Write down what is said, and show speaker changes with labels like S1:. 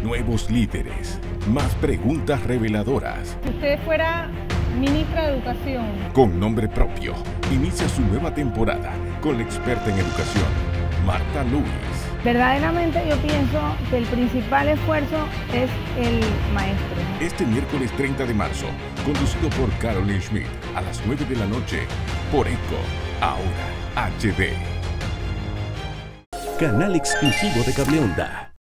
S1: nuevos líderes, más preguntas reveladoras.
S2: Si usted fuera ministra de Educación.
S1: Con nombre propio, inicia su nueva temporada con la experta en educación, Marta Luis.
S2: Verdaderamente yo pienso que el principal esfuerzo es el maestro.
S1: Este miércoles 30 de marzo, conducido por Carolyn Schmidt a las 9 de la noche, por ECO, ahora HD.
S3: Canal exclusivo de Cableonda.